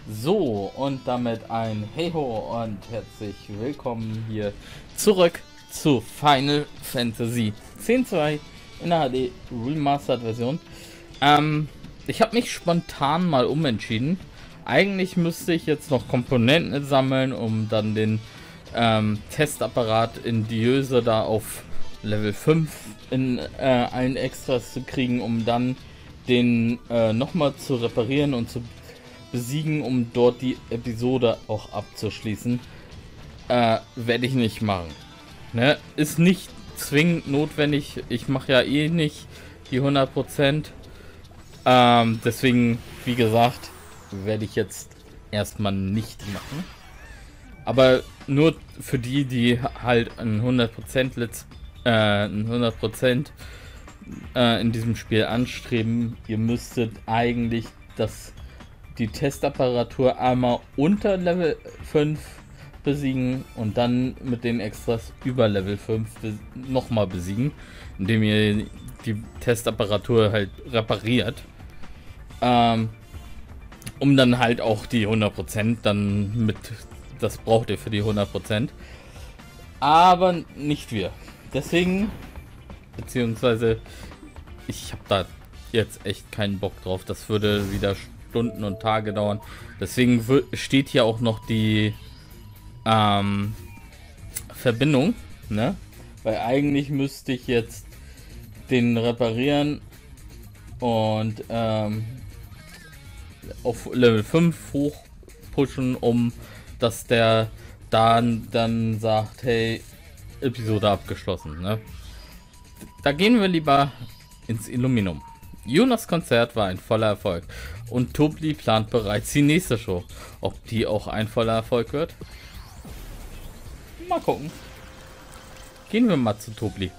So, und damit ein Hey-Ho und herzlich willkommen hier zurück zu Final Fantasy X-2 in der HD Remastered Version. Ich habe mich spontan mal umentschieden. Eigentlich müsste ich jetzt noch Komponenten sammeln, um dann den Testapparat in Diöse da auf Level 5 in allen Extras zu kriegen, um dann den nochmal zu reparieren und zu besiegen, um dort die Episode auch abzuschließen. Werde ich nicht machen. Ne? Ist nicht zwingend notwendig. Ich mache ja eh nicht die 100%. Deswegen, wie gesagt, werde ich jetzt erstmal nicht machen. Aber nur für die, die halt ein 100% in diesem Spiel anstreben, ihr müsstet eigentlich die Testapparatur einmal unter Level 5 besiegen und dann mit den Extras über Level 5 nochmal besiegen, indem ihr die Testapparatur halt repariert. Um dann halt auch die 100% dann mit, das braucht ihr für die 100%. Aber nicht wir. Deswegen, beziehungsweise ich habe da jetzt echt keinen Bock drauf. Das würde wieder Stunden und Tage dauern. Deswegen steht hier auch noch die Verbindung, ne? Weil eigentlich müsste ich jetzt den reparieren und auf Level 5 hoch pushen, um dass der dann sagt, hey, Episode abgeschlossen, ne? Da gehen wir lieber ins Illuminum. Yunas Konzert war ein voller Erfolg und Tobli plant bereits die nächste Show. Ob die auch ein voller Erfolg wird? Mal gucken. Gehen wir mal zu Tobli.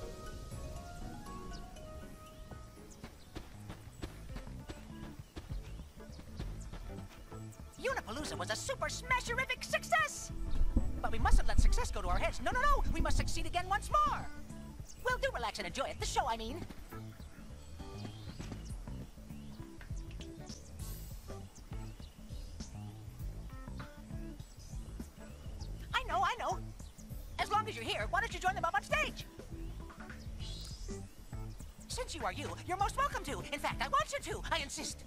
Unapalooza was a super smasherific success! But we mustn't let success go to our heads. No, no, no! We must succeed again once more! Well, do relax and enjoy it. The show, I mean. I know. As long as you're here, why don't you join them up on stage? Since you are you're most welcome to. In fact, I want you to. I insist.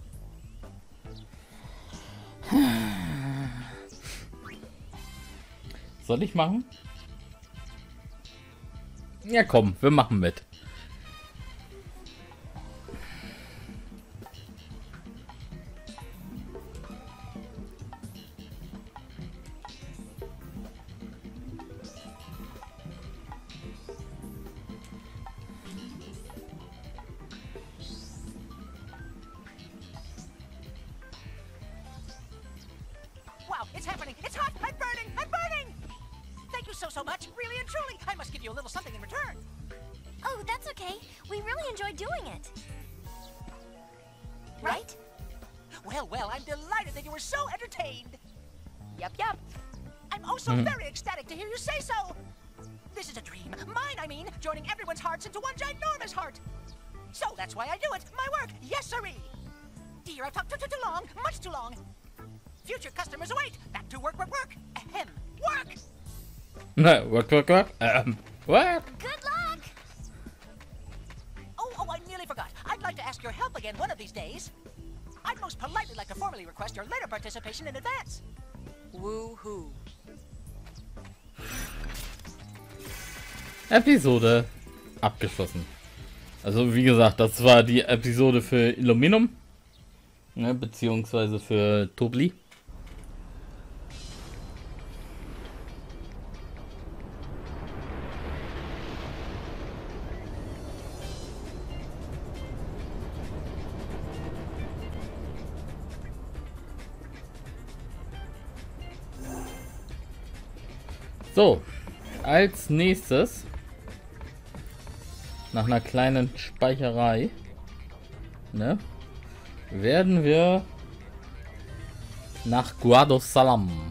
Soll ich machen? Ja, komm, wir machen mit. Wow, it's happening. It's hot. I'm burning. I'm burning. Thank you so much. Really and truly. I must give you a little something in return. Oh, that's okay. We really enjoyed doing it. Right? Well, I'm delighted that you were so entertained. Yep. I'm oh so very ecstatic to hear you say so. This is a dream. Mine, I mean, joining everyone's hearts into one ginormous heart. So that's why I do it. My work. Yes, sirree. Dear, I've talked too long. Much too long. Future customers await. Back to work. Ahem. Work! Work. Work. Good luck! Oh, I nearly forgot. I'd like to ask your help again one of these days. I'd most politely like to formally request your later participation in advance. Woohoo. Episode abgeschlossen. Also wie gesagt, das war die Episode für Illuminum, ne, beziehungsweise für Tobli. So, als nächstes, nach einer kleinen Speicherei, ne, werden wir nach Guardo-Salam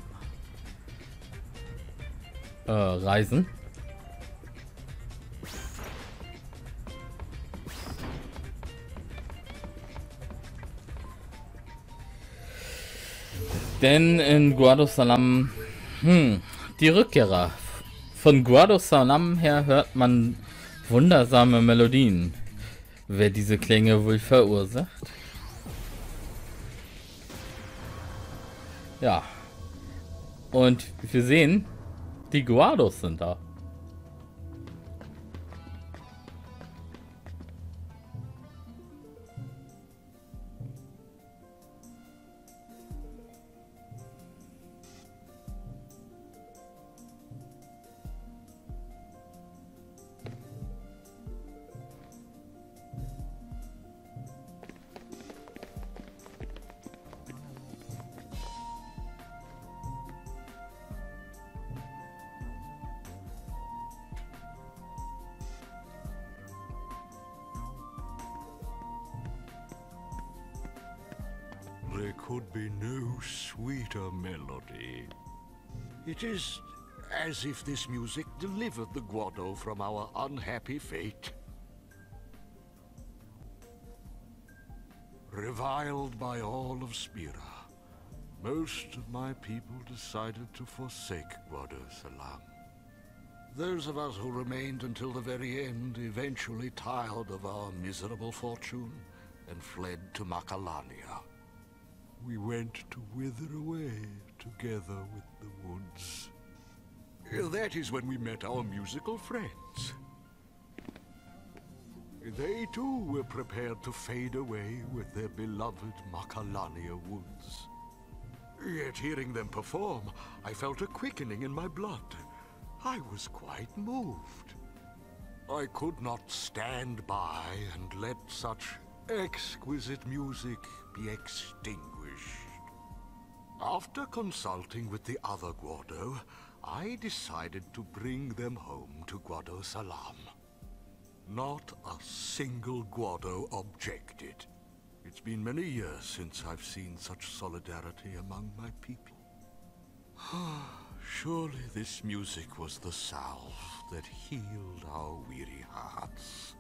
reisen. Denn in Guadosalam, die Rückkehrer. Von Guadosalam her hört man wundersame Melodien. Wer diese Klänge wohl verursacht? Ja. Und wir sehen, die Guados sind da. There could be no sweeter melody. It is as if this music delivered the Guado from our unhappy fate. Reviled by all of Spira, most of my people decided to forsake Guadosalam. Those of us who remained until the very end eventually tired of our miserable fortune and fled to Macalania. We went to wither away together with the woods. That is when we met our musical friends. They too were prepared to fade away with their beloved Macalania woods. Yet hearing them perform, I felt a quickening in my blood. I was quite moved. I could not stand by and let such exquisite music be extinguished. After consulting with the other Guado, I decided to bring them home to Guadosalam. Not a single Guado objected. It's been many years since I've seen such solidarity among my people. Surely this music was the salve that healed our weary hearts.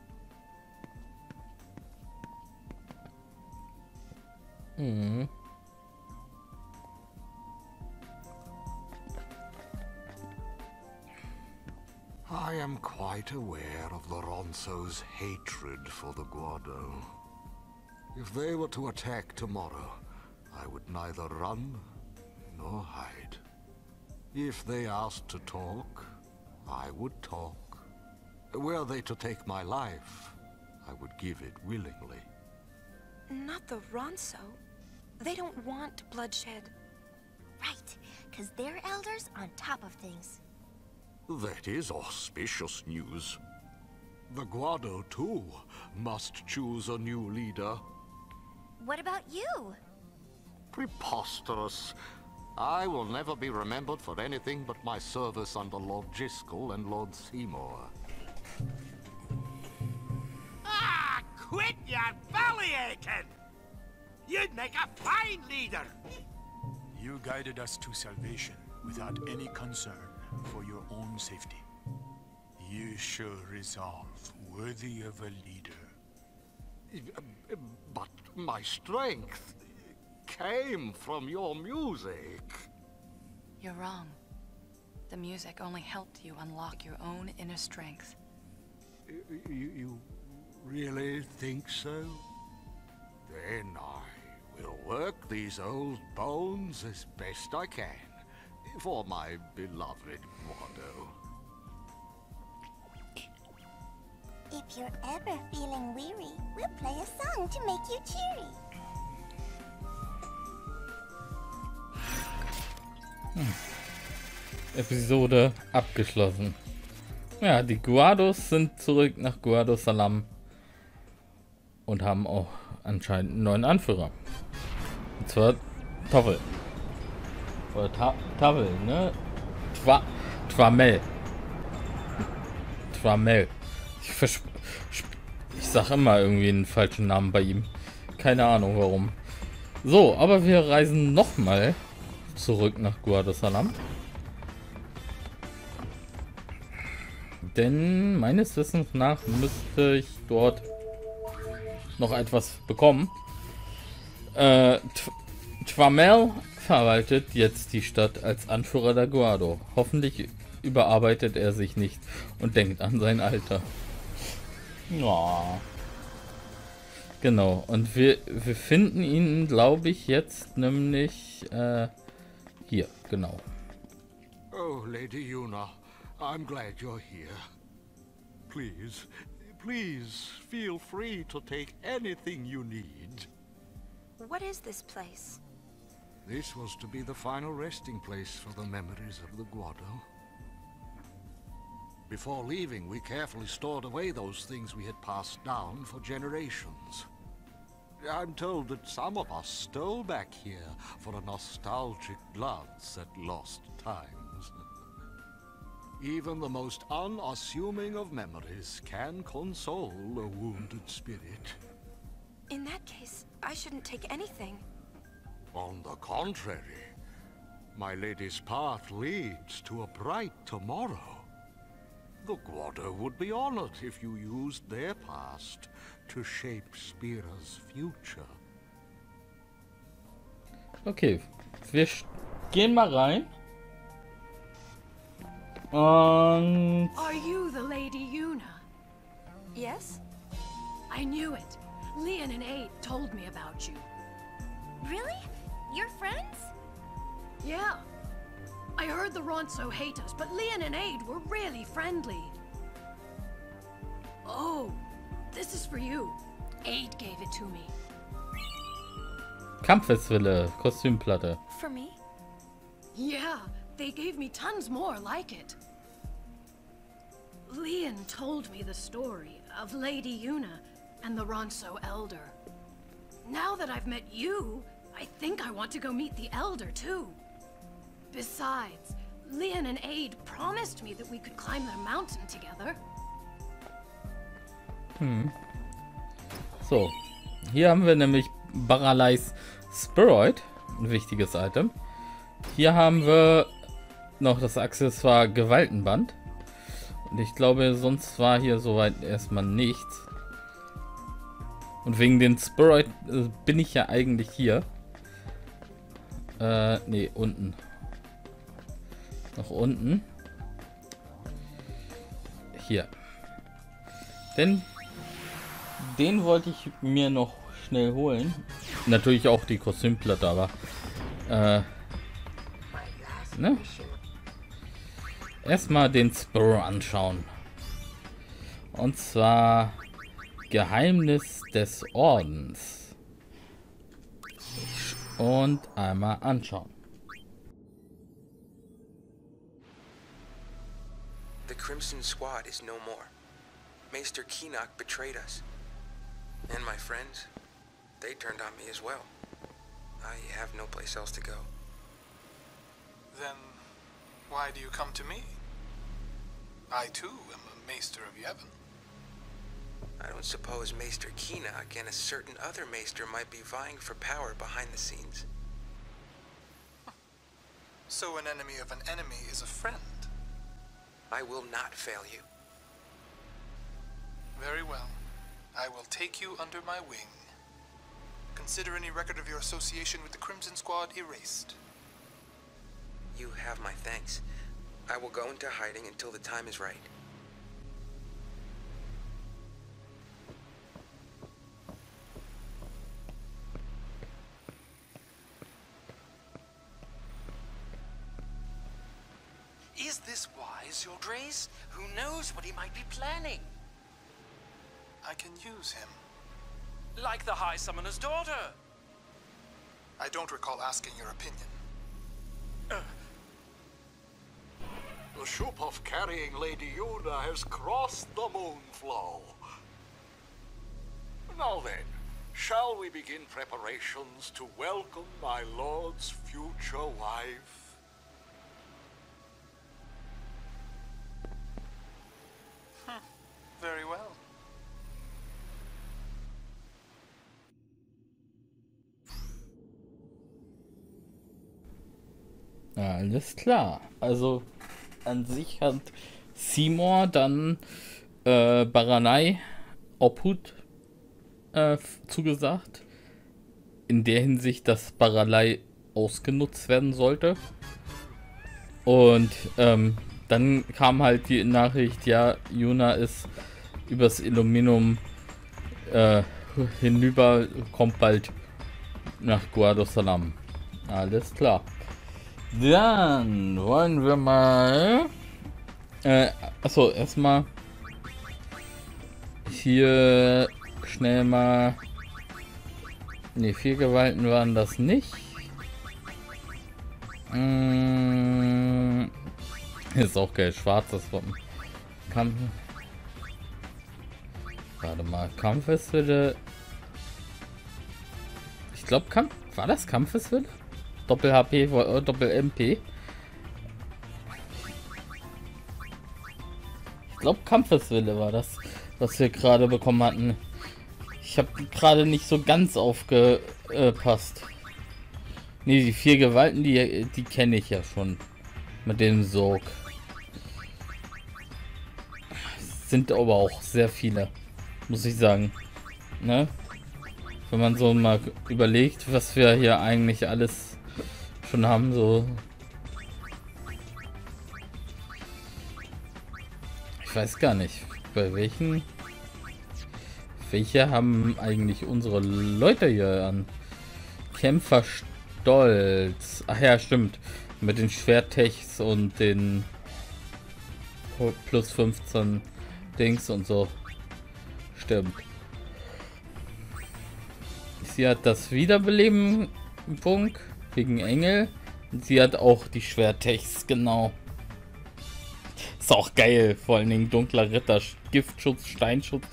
I am quite aware of the Ronso's hatred for the Guado. If they were to attack tomorrow, I would neither run nor hide. If they asked to talk, I would talk. Were they to take my life, I would give it willingly. Not the Ronso. They don't want bloodshed. Right, because they're elders on top of things. That is auspicious news. The Guado, too, must choose a new leader. What about you? Preposterous. I will never be remembered for anything but my service under Lord Jiskel and Lord Seymour. Ah, quit your belly aching! You'd make a fine leader! You guided us to salvation without any concern for your own safety. You show resolve worthy of a leader. But my strength came from your music. You're wrong. The music only helped you unlock your own inner strength. You really think so? Then I will work these old bones as best I can for my beloved Guado. If you're ever feeling weary, we'll play a song to make you cheery. Episode abgeschlossen. Ja, die Guados sind zurück nach Guadosalam und haben auch anscheinend einen neuen Anführer. Und zwar Toffel. Oder Tavel, ne? Twamel. Twamel. Ich sag immer irgendwie einen falschen Namen bei ihm. Keine Ahnung warum. So, aber wir reisen nochmal zurück nach Guadosalam. Denn meines Wissens nach müsste ich dort noch etwas bekommen. Twamel verwaltet jetzt die Stadt als Anführer der Guado. Hoffentlich überarbeitet er sich nicht und denkt an sein Alter. Ja. Genau, und wir finden ihn, glaube ich, jetzt nämlich hier, genau. Oh, Lady Yuna, I'm glad you're here. Please, please feel free to take anything you need. What is this place? This was to be the final resting place for the memories of the Guado. Before leaving, we carefully stored away those things we had passed down for generations. I'm told that some of us stole back here for a nostalgic glance at lost times. Even the most unassuming of memories can console a wounded spirit. In that case, I shouldn't take anything. On the contrary, my lady's path leads to a bright tomorrow. The Guado would be honored if you used their past to shape Spira's future. Okay, wir gehen mal rein. Und Are you the Lady Yuna? Yes? I knew it. Leon and Aid told me about you. Really? You're friends? Yeah. I heard the Ronso hate us, but Leon and Aid were really friendly. Oh, this is for you. Aid gave it to me. Kampfeswille, Kostümplatte. For me? Yeah, they gave me tons more like it. Leon told me the story of Lady Yuna and the Ronso Elder. Now that I've met you, I think I want to go meet the Elder too. Besides, Leon and Aid promised me that we could climb their mountain together. So, hier haben wir nämlich Baralais Spiroid, ein wichtiges Item. Hier haben wir noch das Accessoire Gewaltenband. Und ich glaube, sonst war hier soweit erstmal nichts. Und wegen den Spiroid bin ich ja eigentlich hier. Nee, unten. Noch unten. Hier. Denn den wollte ich mir noch schnell holen. Natürlich auch die Kostümplatte, aber ne? Erstmal den Spiro anschauen. Und zwar Geheimnis des Ordens. Und einmal anschauen. The Crimson Squad is no more. Maester Keenock betrayed us. And my friends, they turned on me as well. I have no place else to go. Then, why do you come to me? I too am a Maester of Yevon. I don't suppose Maester Keenock and a certain other Maester might be vying for power behind the scenes. So an enemy of an enemy is a friend. I will not fail you. Very well. I will take you under my wing. Consider any record of your association with the Crimson Squad erased. You have my thanks. I will go into hiding until the time is right. Is this wise, your Grace? Who knows what he might be planning? I can use him. Like the High Summoner's daughter. I don't recall asking your opinion. The ship of carrying Lady Yuna has crossed the Moonflow. Now then, shall we begin preparations to welcome my lord's future wife? Very well. Alles klar. Also an sich hat Seymour dann Baranai Obhut zugesagt. In der Hinsicht, dass Baranai ausgenutzt werden sollte. Und dann kam halt die Nachricht, ja, Yuna ist übers Illuminum hinüber, kommt bald nach Guardo-Salam. Alles klar. Dann wollen wir mal achso, erstmal hier schnell mal. Ne, 4 Gewalten waren das nicht. Ist auch geil, schwarzes Wappen. Warte mal, Kampfeswille. Ich glaube, war das Kampfeswille? Doppel HP, Doppel MP. Ich glaube, Kampfeswille war das, was wir gerade bekommen hatten. Ich habe gerade nicht so ganz aufgepasst. Ne, die 4 Gewalten, die kenne ich ja schon. Mit dem Sog. Sind aber auch sehr viele, muss ich sagen. Ne? Wenn man so mal überlegt, was wir hier eigentlich alles schon haben, so. Ich weiß gar nicht, bei welche haben eigentlich unsere Leute hier an? Kämpferstolz. Ach ja, stimmt. Mit den Schwerttechs und den plus 15 Dings und so. Stimmt. Sie hat das Wiederbeleben Punkt wegen Engel. Und sie hat auch die Schwerttechs, genau. Ist auch geil, vor allen Dingen dunkler Ritter, Giftschutz, Steinschutz.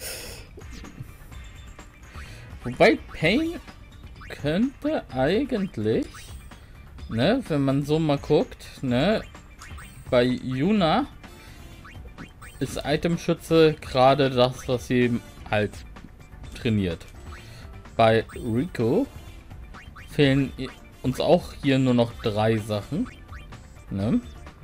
Wobei Pain könnte eigentlich, ne, wenn man so mal guckt, ne, bei Yuna ist Itemschütze gerade das, was sie halt trainiert. Bei Rico fehlen uns auch hier nur noch 3 Sachen, ne?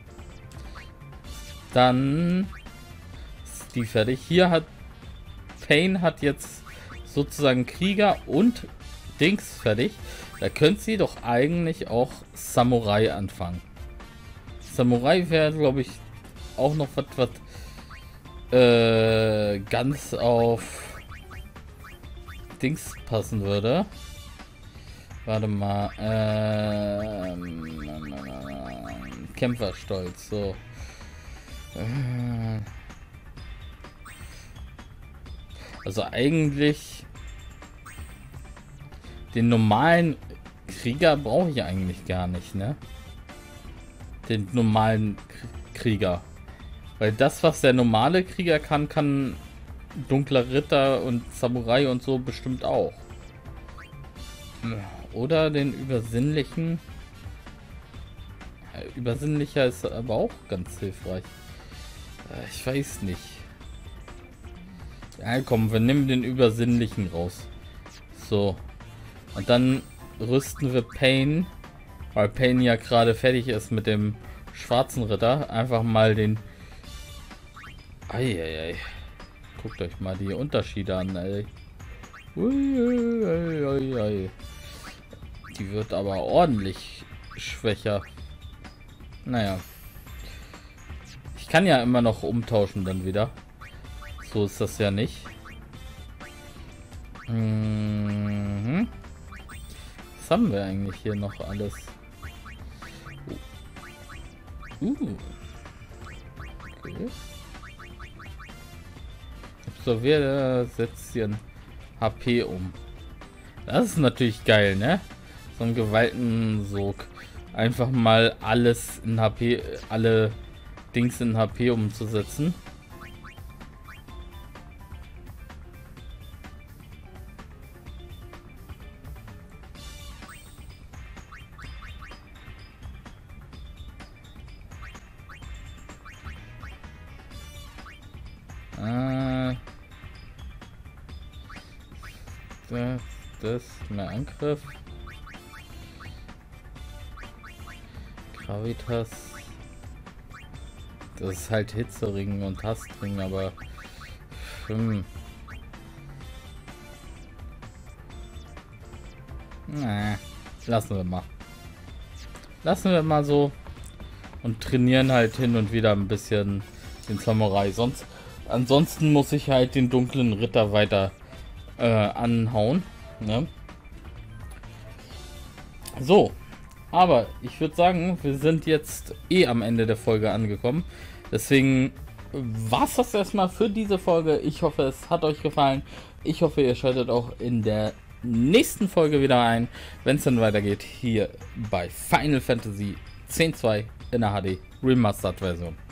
Dann ist die fertig. Hier hat Pain hat jetzt sozusagen Krieger und Dings fertig. Da könnte sie doch eigentlich auch Samurai anfangen. Samurai wäre, glaube ich, auch noch was ganz auf Dings passen würde. Warte mal. Kämpferstolz. So. Also eigentlich den normalen Krieger brauche ich eigentlich gar nicht, ne? Den normalen Krieger. Weil das, was der normale Krieger kann, kann dunkler Ritter und Samurai und so bestimmt auch. Oder den übersinnlichen. Übersinnlicher ist aber auch ganz hilfreich. Ich weiß nicht. Ja, komm, wir nehmen den übersinnlichen raus. So. Und dann rüsten wir Pain, weil Pain ja gerade fertig ist mit dem schwarzen Ritter. Einfach mal den... Eieiei. Guckt euch mal die Unterschiede an, ey. Uiuiui. Die wird aber ordentlich schwächer. Naja. Ich kann ja immer noch umtauschen dann wieder. So ist das ja nicht. Mhm. Was haben wir eigentlich hier noch alles? Okay. So, wer setzt hier ein HP um? Das ist natürlich geil, ne? So ein Gewaltensog. Einfach mal alles in HP, alle Dings in HP umzusetzen. Das mehr Angriff. Gravitas. Das ist halt Hitzering und Hassring, aber na, lassen wir mal. lassen wir mal so und trainieren halt hin und wieder ein bisschen den Samurai. Ansonsten muss ich halt den dunklen Ritter weiter anhauen. Ne? So, aber ich würde sagen, wir sind jetzt am Ende der Folge angekommen. Deswegen war es das erstmal für diese Folge. Ich hoffe, es hat euch gefallen. Ich hoffe, ihr schaltet auch in der nächsten Folge wieder ein, wenn es dann weitergeht, hier bei Final Fantasy X-2 in der HD Remastered Version.